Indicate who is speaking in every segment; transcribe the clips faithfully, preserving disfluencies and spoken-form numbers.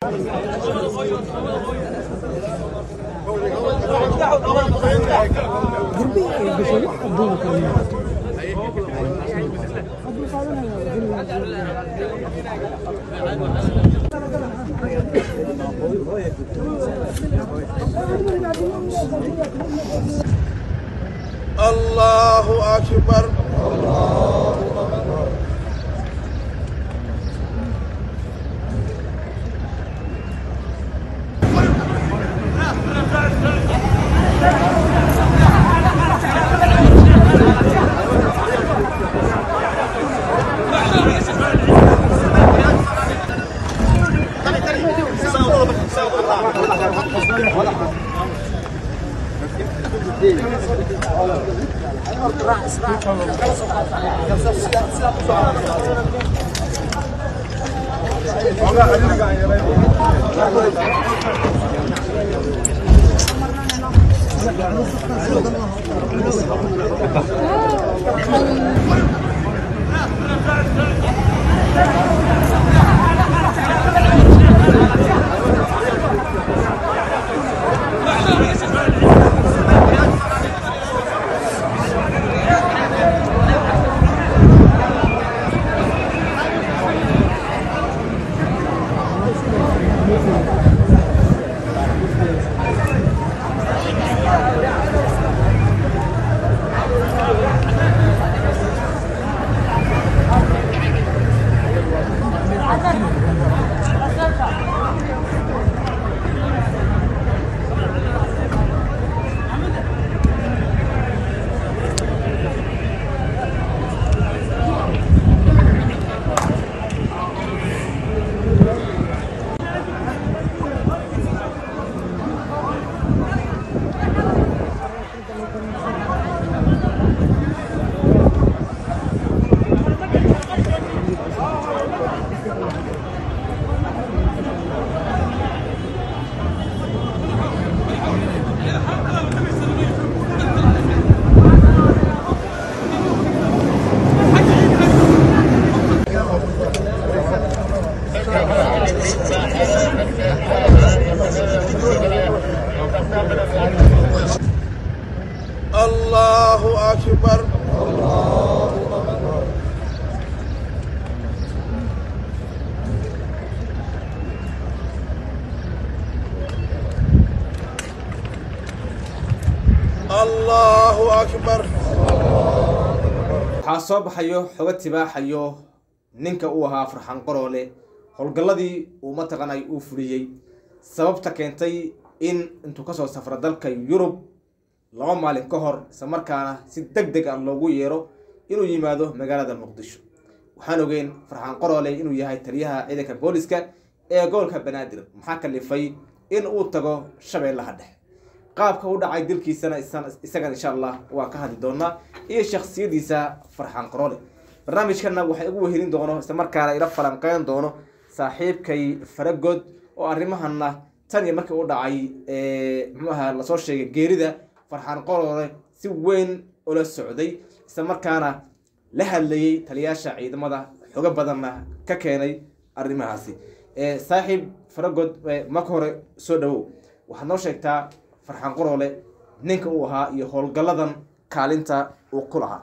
Speaker 1: الله أكبر. الله أكبر. الله أكبر.
Speaker 2: حاسوب حيو حوت حيو نينكا uu ahaa farxan qorole howlgaladii uu ma taqaanay uu furiyay sababta keentay in intuu ka soo safro dalka Yurub laba maalin ka hor isla markaana si degdeg ah loogu yeero inuu yimaado magaalada Muqdisho waxaan ogeyn farxan qorole inuu yahay taliyaha ciidanka booliska ee gobolka Banaadir maxaa kalifay in uu tago Shabeellaha Dhexe qaabka uu dhacay dilkiisana isaga insha Allah waa ka hadli doonaa iyo shakhsiyadiisa farxan qorole barnaamijkana waxay ugu wehelin doono isla markaana ila falanqeyn doono saaxiibkay Faragod oo arimahana tan iyo markii uu dhacay ee muxuu la soo sheegay geerida farxan qorole si weyn oo la socday isla markaana la hadlayay taliyaasha ciidamada xoga badanna ka keenay arimahaasi ee saaxiib Faragod marka hore soo dhawow waxaad noo sheegtaa farxan qorole ninka uu ahaa iyo howlgaladan kaalinta uu ku lahaa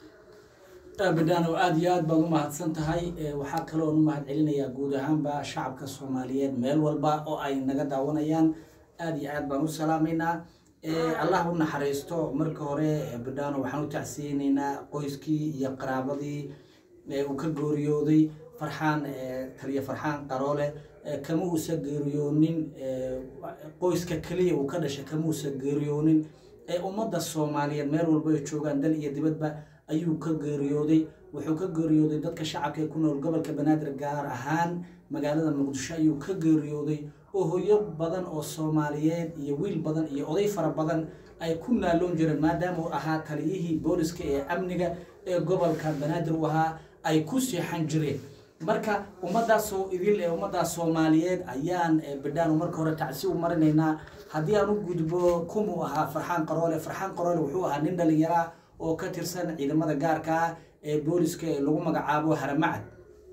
Speaker 3: بدانا وآد ياد بقوم هتسنت هاي وحكلوا إنه مهد علينا يا جودهم با شعب كالصوماليات ميل والبا أو أي نجد عونيان آد ياد بنو سلامنا اللهم نحرستو مركوري بدانا وحنو تعسيننا قويسكي يقرابضي وكجوريودي فرحان تري فرحان قرالة كمو سجريونين قويسك كلي وكدش كمو سجريونين ومدة الصوماليات ميل والبا يشوفان دل يدبت با ayuu ka geeriyooday wuxuu ka geeriyooday dadka shacabka ee ku nool gobolka Banaadir gaar ahaan magaalada Muqdisho ayuu ka geeriyooday oo hooyo badan oo Soomaaliyeed iyo wiil badan iyo oday fara badan ay ku naaloon jireen maadaama uu ahaa taliyihii booliska ee amniga ee gobolka Banaadir waxa ay ku seexan jireen marka ummadaas oo idil ee ummadaas Soomaaliyeed ayaan badaan marka hore tacsi u marinaynaa hadii aan u gudbo kumu ahaa farxan qorole farxan qorole wuxuu ahaa nin dhalinyaro oo ka tirsan ciidamada gaarka ah ee booliska ee lagu magacaabo Haramacad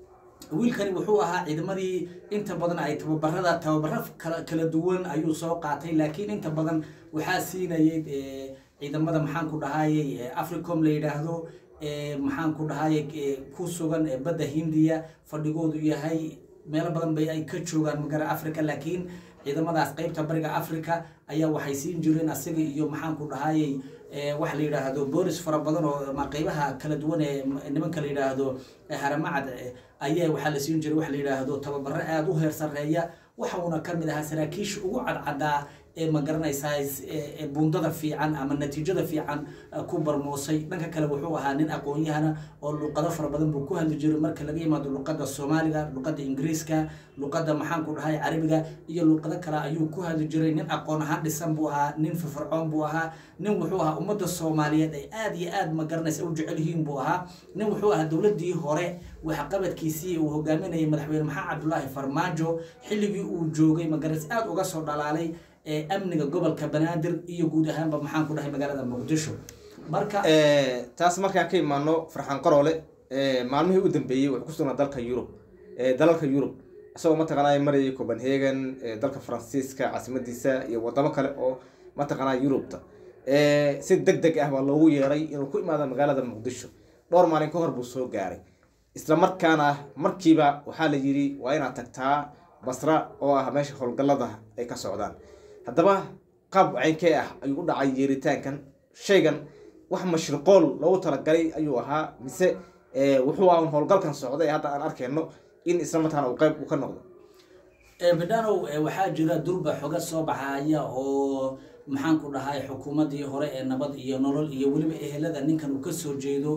Speaker 3: wiilkani wuxuu ahaa ciidamadii inta badan ay tababarada tababaro kala kala duwan ayuu soo qaatay laakiin inta badan waxaa siinayay ciidamada maxaan ku dhahayay Africom la yiraahdo maxaan ku dhahayay ku sugan badda Hindiya fadhigoodu yahay meel badan bay ay ka joogaan magara Afrika laakiin ciidamadaas qaybta bariga Afrika ayaa waxay siin jireen asaga iyo maxaan ku dhahayay wax la yiraahdo boolis fara badan oo ma qaybaha kala duwan ee nimanka la yiraahdo haramacad ayaa waxa la siin jiray wax la yiraahdo tababaro aad u heer sareeya waxa uu kamid ahaa saraakiish ugu cadcada ee ma garanaysaa ee bundada fiican ama natiijada fiican ku barmoosay dhanka kale wuxuu ahaa nin aqoon-yahana oo luqado fara badan buu ku hadli jiray marka laga yimaado luqada Soomaaliga luqada Ingiriiska luqada maxaan ku dhahay Carabiga iyo luqado kale ayuu ku hadli jiray nin aqoon ahaan dhisan buu ahaa nin firfircoon buu ahaa nin wuxuu ahaa ummadda Soomaaliyeed ay aad iyo aad ma garanaysaa u jecel yihiin buu ahaa nin wuxuu ahaa dawladii hore waxa qabadkiisii uu hogaaminayay madaxweyne Maxamed Cabdullaahi Farmaajo xilligii uu joogay ma garanaysaa aad uga soo dhalaalay amniga gobolka Banaadir iyo guud ahaanba maxaan ku dhahay magaalada Muqdisho marka
Speaker 2: ee taas markaan ka imaano Farxaan Qaroole ee maalmihii u dambeeyay wuxuu ku sugnaa dalka Yurub ee dalalka Yurub asagoo ma taqaanay maray Copenhagen ee dalka Faransiiska caasimadiisa iyo wadamo kale oo ma taqaanay Yurubta ee si degdeg ah waa loogu yeeray inuu ku imaado magaalada Muqdisho dhowr maalin ka hor buu soo gaaray isla markaana markiiba waxa la yiri waa inaad tagtaa Basra oo ah meesha howlgallada ay ka socdaan haddaba qaab caynkee ah ayuu u dhacay yeeritaankan shaygan wax mashruuqool loogu talagalay ayuu ahaa mise wuxuu ahaa howlgalkan socday hadda aan arkayno in isla markaana uu qayb u ka noqdo
Speaker 3: بدانو وحاجة دربة حاجة صباح هيا أو محن كل هاي حكومة هراء نبض ينورل يولي بإهلة إن كانوا كسر جيدو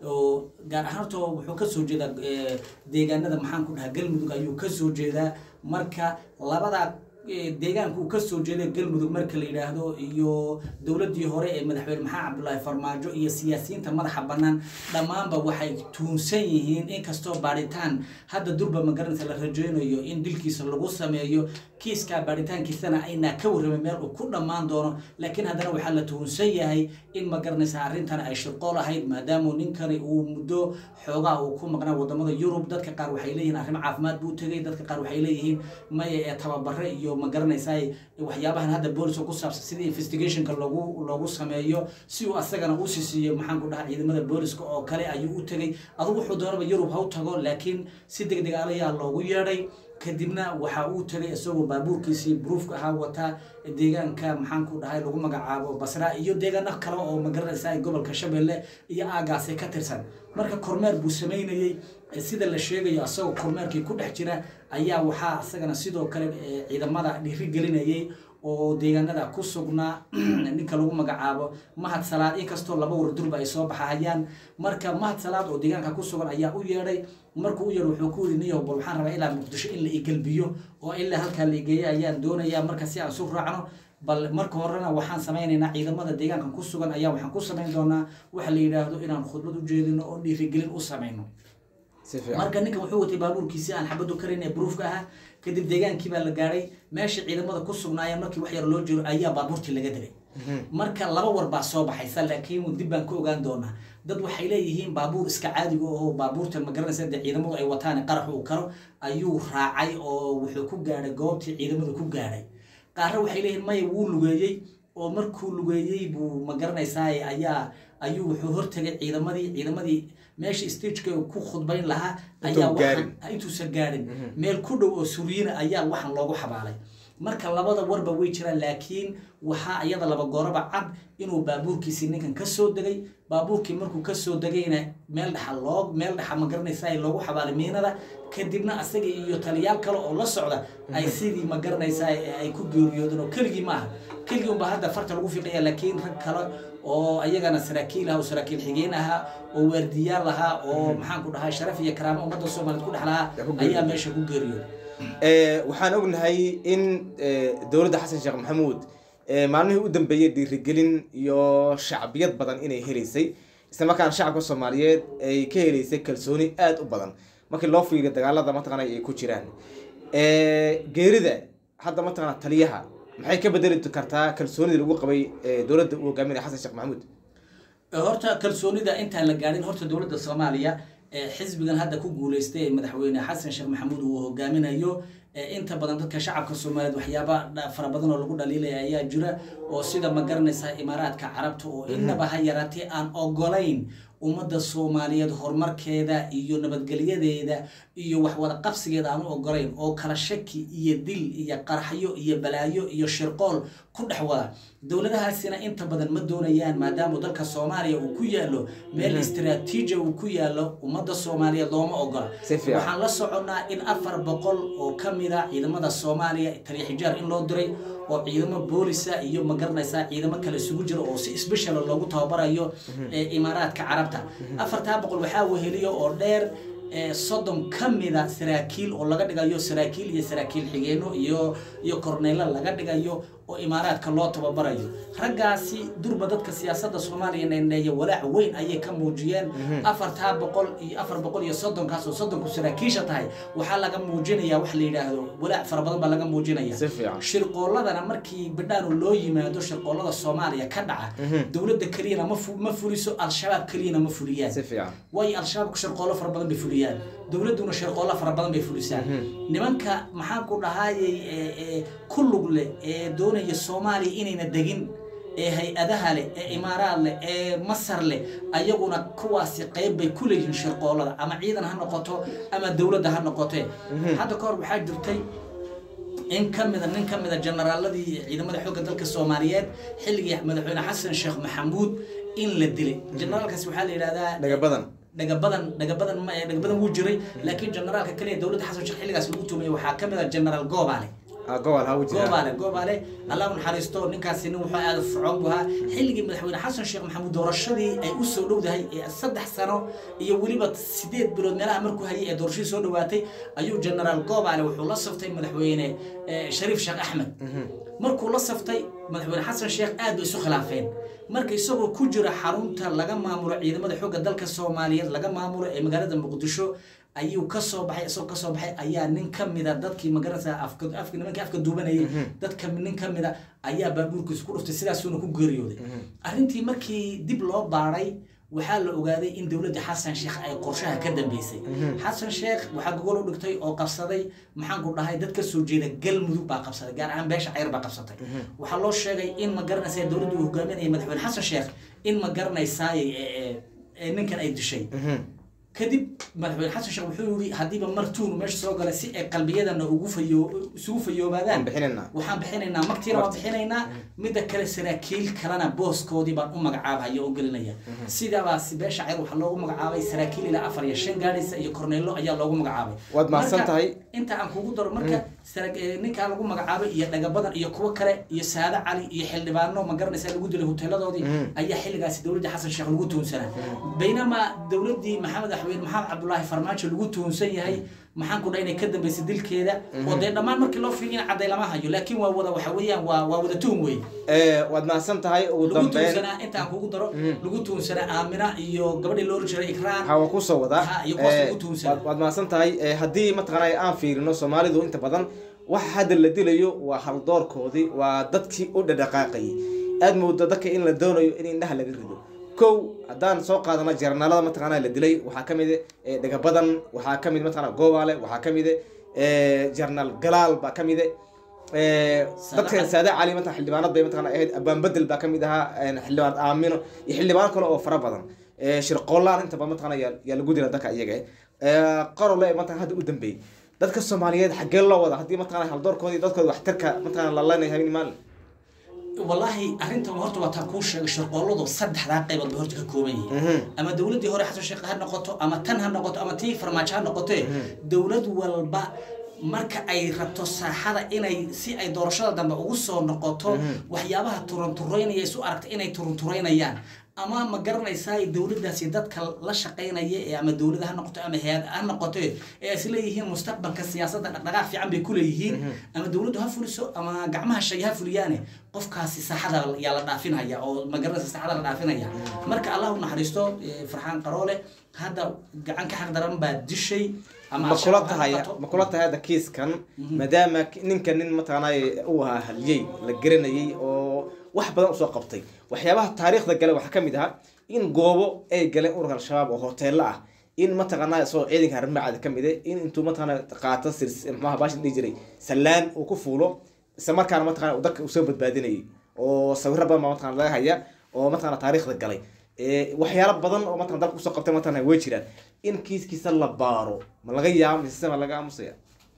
Speaker 3: وقال هرتو وحكسر جيدا ديجان هذا محن كل هجلم دوك أيو كسر جيدا مركا لبدا deegaanku ka soo jeeday galmudug marka la yiraahdo iyo dawladii hore ee madaxweyne Maxamed Cabdullaahi Farmaajo iyo siyaasiyiinta madaxa banaan dhamaanba waxay tuunsan yihiin in kasto baaritaan hadda durba ma garanaysa la rajaynayo in dilkiisa lagu sameeyo kiiska baaritaankiisana ayna ka warramay meel uu ku dhamaan doono laakiin haddana waxa la tuunsan yahay in ma garanaysa arrintan ay shaqo lahayd maadaama ninkani uu muddo xoogaa uu ku maqnaa wadamada Yurub dadka qaar waxay leeyihiin arrin caafimaad buu tagay dadka qaar waxay leeyihiin may ee tababare iyo ma garanaysaa waxyaabahan hadda booliska ku saabsan sidii investigationka lagu lagu sameeyo si uu asagana u siisiyo maxaan ku dhahay ciidamada booliska oo kale ayuu u tagay adigu wuxuu doonaba Yurub ha u tago laakiin si degdeg ah ayaa loogu yeeray kadibna waxa uu tagay isagoo baabuurkiisii proofka ahaa wata deegaanka maxaan ku dhahay lagu magacaabo Basra iyo deegaano kale oo ma garanaysaa gobolka Shabeelle iyo aagaas ka tirsan marka kormeer buu sameynayay sida la sheegayo asagoo kormeerkii ku dhex jira ayaa waxa asagana sidoo kale ciidamada dhiiri gelinayay oo deegaanada ku sugnaa ninka lagu magacaabo Mahad Salaad in kasto laba war durba ay soo baxayaan marka Mahad Salaad oo deegaanka ku sugan ayaa u yeeray markuu u yeero wuxuu ku yiri bal waxaan rabaa ilaa Muqdisho in la igalbiyo oo ilaa halka la igeeyo ayaan doonayaa marka si aan soo raacno bal marka horena waxaan sameynaynaa ciidamada deegaanka ku sugan ayaa waxaan ku sameyn doonaa waxa la yiraahdo inaan khudbad u jeedino oo dhiiri gelin u sameyno marka ninka wuxuu watay baabuurkiisa aan xabadu karin ee proofka ah kadib deegaankii baa la gaaray meesha ciidamada ku sugnaayeen markii wax yar loo jiro ayaa baabuurtii laga dagay marka laba war baa soo baxaysa laakiin dib baan ku ogaan doonaa dad waxay leeyihiin baabuur iska caadiga oo baabuurta ma garanaysa ciidamadu ay wataan qarax uu karo ayuu raacay oo wuxuu ku gaaray goobtii ciidamadu ku gaaray qaar waxay leeyihiin may wuu lugeeyay oo markuu lugeeyay buu ma garanaysaa ayaa ayuu wuxuu hortagay ciidamadii ciidamadii meeshii stage-ka ku khudbayn lahaa ayaa waxaan intuusan gaarin meel ku dhow oo Suuriyiina ayaa waxan loogu xabaalay marka labada warba way jiraan laakiin waxa ayada laba gooraba cad inuu baabuurkiisi ninkan ka soo dagay baabuurkii markuu ka soo dagayna meel dhaxal loo meel dhaxal ma garanaysaa loogu xabaalay miinada kadibna asaga iyo taliyaal kale oo la socda ay sidii ma garanaysaa ay ku geeriyoodeen oo kaligi maaha kaligi un baa hadda farta lagu fiiqaya laakiin rag kale oo ayagana saraakiil ah oo saraakiil xigeen ah oo waardiyaal ah oo maxaan ku dhahay sharaf iyo karaamo ummadda Soomaaliyeed ku dhaxlaa ayaa meesha ku geeriyooday
Speaker 2: ee waxaan ognahay in dawladda Xasan Sheekh Maxamuud ee maalmihii u dambeeyay dhiirigelin iyo shacbiyad badan inay heleysay isla markaana shacabka Soomaaliyeed ay ka heleysay kalsooni aad u badan markii loo fiiriyo dagaalada mataqaanay ay ku jiraan ee geerida hadda mataqaanay taliyaha maxay ka bedeli kartaa kalsoonida lagu qabay dawladda uu hogaaminay Xasan Sheekh Maxamuud
Speaker 3: horta kalsoonida inta la gaarin horta dawladda Soomaaliya xisbigan hadda ku guuleystay madaxweyne xasan sheekh maxamuud uu hogaaminayo inta badan dadka shacabka Soomaaliyeed waxyaaba fara badan oo lagu dhaliilay ayaa jira oo sida ma garanaysaa Imaaraadka Carabta oo inaba ha yaraatee aan ogolayn ummadda Soomaaliyeed horumarkeeda iyo nabadgelyadeeda iyo wax wada qabsigeeda aan u ogolayn oo kala shaki iyo dil iyo qarxyo iyo balaayo iyo shirqool ku dhaxwada dawladahaasina inta badan ma doonayaan maadaama dalka Soomaaliya uu ku yaalo meel istiraatiiji uu ku yaalo ummadda Soomaaliyeed looma ogola waxaan la soconaa in afar boqol oo kamid ah ciidamada Soomaaliya taliye xijaar in loo diray oo ciidamo booliska iyo ma garanaysaa ciidamo kale isugu jira oo si special loogu tababarayo Imaaraadka Carabta afarta boqol waxa weheliyo oo dheer soddon kamida saraakiil oo laga dhigayo saraakiil iyo saraakiil xigeeno iyo iyo korneela laga dhigayo oo Imaaraadka loo tababarayo ragaasi durba dadka siyaasadda Soomaaliya inay walaac weyn ay ka muujiyeen afarta boqol iyo afar boqol iyo soddon kaas oo soddon ku saraakiisha tahay waxa laga muujinayaa wax la yiraahdo walaac fara badan baa laga muujinayaa shirqooladana markii bidhaan loo yimaado shirqoolada Soomaaliya ka dhaca dawladda kaliya ma fuliso al-shabaab kaliya ma fuliyaan way al-shabaab shirqoolo fara badan bay fuliyaan dawladuna shirqoolo fara badan bay fulisaan nimanka maxaan ku dhahaayay kullu ee doonaya Soomaaliya inayna degin ee hay'adaha leh ee imaaraad leh ee masar leh ayaguna kuwaasi qayb bay ku leeyihiin shirqoolada ama ciidan ha noqoto ama dawladda ha noqotee hadda ka hor waxaa jirtay in kamida nin kamida generaaladii ciidamada xoogga dalka Soomaaliyeed xilligii madaxweyne xasan sheekh maxamuud in la dilay generaalkaas waxa la yiraahdaa
Speaker 2: dhaga badan
Speaker 3: dhaga badan dhaga badan ma dhaga badan wuu jiray laakiin generaalka kaliya dawladda xasan sheekh xilligaas lagu tuumay waxa kamida generaal Goobaale
Speaker 2: gobol ha wajaa
Speaker 3: Goobaale Goobaale Allah u naxariisto ninkaasi nin wuxuu aad fircoon buha xilligii madaxweyne xasan sheekh maxamuud doorashadii ay u soo dhowdahay saddex sano iyo waliba sideed bilood meelaha markuu hayay ee doorashadii soo dhawaatay ayuu generaal Goobaale wuxuu la saftay madaxweyne Shariif Sheekh Axmed markuu la saftay madaxweyne xasan sheekh aad u isu khilaafeen markay isagoo ku jira xarunta laga maamulo ciidamada xoogga dalka Soomaaliyeed laga maamulo ee magaalada Muqdisho ayuu ka soo baxay isoo ka soo baxay ayaa nin kamida dadkii magarasa afka afka nimanka afka duubanayay dadka nin kamida ayaa baabuurkiisa ku dhuftay sidaas uu ku geeriyooday arintii markii dib loo baaray waxa la ogaaday in dawladda xasan sheekh ay qorshaha ka dambeysay xasan sheekh waxa gogol u dhigtay oo qabsaday maxaan ku dhahay dadka soo jeeda galmudug baa qabsaday gaar ahaan beesha cayr baa qabsatay waxa loo sheegay in ma garanaysaa dawladdu uu hogaaminayay madaxweyne xasan sheekh in ma garanaysaa ee ninkan ay dishay kadib madaxweyne xasan sheekh wuxuu yiri hadiiba martuun meesha soo galay si ay qalbiyadana ugu fayo isugu fayoobaadaan waxaan bixinaynaa magtiina waa bixinaynaa midda kale saraakiil kalena booskoodii baan u magacaabayo oo gelinaya sidaas beesha cayr waxa loogu magacaabay saraakiil ila afar iyo shan gaaraysa iyo korneelo ayaa loogu magacaabay
Speaker 2: waad maasan tahay
Speaker 3: inta aan kugu daro marka ninka lagu magacaabay iyo dhaga badan iyo kuwa kale iyo saada cali iyo xildhibaano ma garanaysaa lagu dilay hoteeladoodii ayaa xilligaas dawladda xasan sheekh lagu toonsanaa baynama dawladdii maxamed axmed maxamed cabdullaahi farmaajo lagu toonsan yahay maxaan ku dhahay inay ka dambeysay dilkeeda oo day dhamaan markii loo fiirin caday lama hayo laakiin waa wada waxa weeyaan waa waa wada toon weey
Speaker 2: ee waad maasan tahay ugu dambeyn
Speaker 3: inta aan kugu daro lagu toonsana Aamina iyo gabadhii loo jiray Ikraan
Speaker 2: ha ku soo wada waad maasan tahay hadii mataqaanay aan fiirino Soomaalidu inta badan wax hadda la dilayo waa hal doorkoodii waa dadkii u dhaqaaqay aad moodo dadka in la doonayo in indhaha laga rido kow hadaan soo qaadana jarnaalada mataqaanay la dilay waxa kamid ah dhaga badan waxa kamid mataqaanay Goobaale waxa kamid ah jarnaal Galaal ba kamid ah dadka saada cali mataqaanay xildhibaanad bay mataqaanay ahayd abaan bedel ba kamid aha xildhibaan Aamino iyo xildhibaan kale oo fara badan shirqoolaan inta ba mataqaanay yaa lagu dilay dadka iyaga ee qarole mataqaanay hadda u dambeeyay dadka Soomaaliyeed xagee loo wada hadii mataqaanay hal doorkoodii dadkooda wax tarka mataqaanay la leenahay habeen maalin
Speaker 3: والله أرنتم هرت وتكوش شرقولده صدح راقي بالهرت ككومي أما دولة هوري حتى شق هالنقطة أما تنها النقطة أما تي فرماش هالنقطة دولة والبا marka ay rabto saaxada inay si ay doorashada dambe ugu soo noqoto waxyaabaha turuntureynaya isu aragta inay turuntureynayaan ama ma garanaysaa dawladdaasi dadka la shaqeynaya ee ama dawladaha noqoto ama hay'ad ha noqoto ee isla yihiin mustaqbalka siyaasadda dhaqdhaqaaq fiican bay ku leeyihiin ama dawladdu ha fuliso ama gacmaha shay ha fuliyaan qofkaasi saaxada yaa la dhaafinaya oo ma garanaysaa saaxada la dhaafinaya marka Allah u naxariisto Farxaan Qaroole hada gacan ka xaq daran baa dishay
Speaker 2: ma kula tahay ma kula tahay hada kiiskan maadaama ninkan nin mataqaanay uu ahaa haliyay la garanayay oo wax badan soo qabtay waxyaabaha taariikhda gale waxa kamid ah in goobo ay galeen ururka shabaab oo hoteelo ah in mataqaanaa soo ciidanka harmacada ka mid ah in intuu mataqaanaa qaato sirs maxaa baash dhigi jiray salaan uu ku fuulo isla markaana mataqaanaa uu dadka soo badbaadinayay oo sawirro badan baa mataqaanaa laga haya oo mataqaanaa taariikhda galay ee waxyaalo badan oo mataqaanaa dalka kusoo qabtay mataqaanaa way jiraan in kiiskiisa la baaro ma laga yaabo mise ma laga aamusaya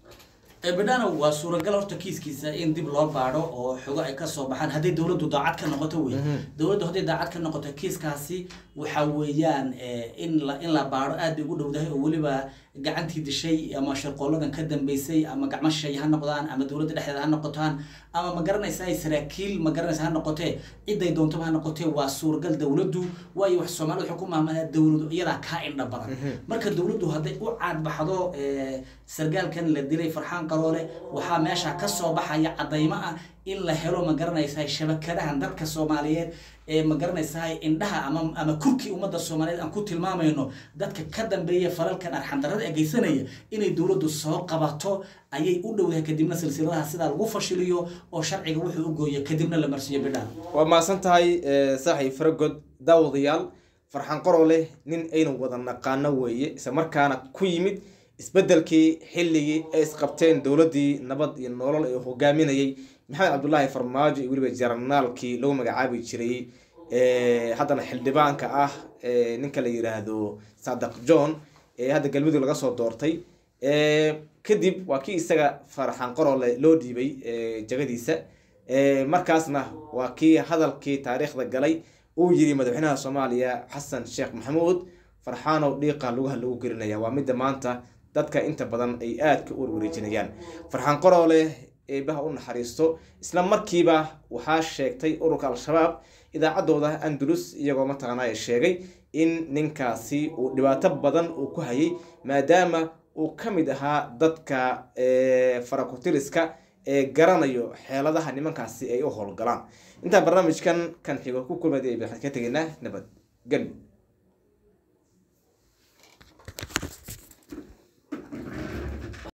Speaker 3: بدانا وصورة قال هرت كيس كيس إن دي بلاد بعده أو حاجة كسر بحن هذه الدولة ضاعت كنا قطوي دولة هذه ضاعت كنا قط كيس كاسي وحويان إن لا إن لا بعد أدي يقولوا ده أولي بقى قعنتي الشيء أما شرقولنا كدم بيسي أما قعمش الشيء هالنقطان أما دولة الحياة هالنقطان أما ما قرنا يساي سراكيل ما قرنا يساي هالنقطة إذا يدون تبع هالنقطة وصورة قال دولته ويحسوا ماله الحكومة ما الدولة يلا كائن نبرة مركز دولته هذا وعد بحضو سرقال كان للدليل فرحان قالوا waxaa meesha ka soo baxaya cadeymo ah in la helo ma garanaysaa shabakadahan dadka Soomaaliyeed ee ma garanaysaa indhaha ama ama kurki umada Soomaaliyeed aan ku tilmaamayno dadka ka dambeeya faralkan arxan darrada ee geysanaya inay dawladdu soo qabato ayay u dhowdahay kadibna silsiladaha sida lagu fashiliyo oo sharciga wuxuu u gooyay kadibna la marsiyo bidhaan
Speaker 2: waa maasan tahay saaxiib faragod daawadayaal farxan qorole nin aynu wada naqaano weeye isla markaana ku yimid isbedelkii xilligii ay isqabteen dawladii nabad iyo nolol ee hogaaminayay maxamed cabdullaahi farmaajo iyo waliba jarnaalkii lagu magacaabi jiray ee haddana xildhibaanka ah ee ninka la yiraahdo Saadaq John ee hadda galmudug laga soo doortay ee kadib waa kii isaga farxan qorole loo dhiibay ee jagadiisa ee markaasna waa kii hadalkii taariikhda galay uu yiri madaxweynaha Soomaaliya Xasan Sheekh Maxamuud farxaano dhiiqa lagu lagu gelinaya waa mid maanta dadka inta badan ay aad ka urwareejinayaan farxan qorole ee baha u naxariisto isla markiiba waxa sheegtay ururka al-shabaab idaacadooda Andalus iyagoo mataqaanaa ay sheegay in ninkaasi uu dhibaato badan uu ku hayay maadaama uu kamid ahaa dadka ee farakutiriska ee garanayo xeeladaha nimankaasi ay u howlgalaan inta barnaamijkan kan xigo ku kulmay ee ka tageynaa nabad gal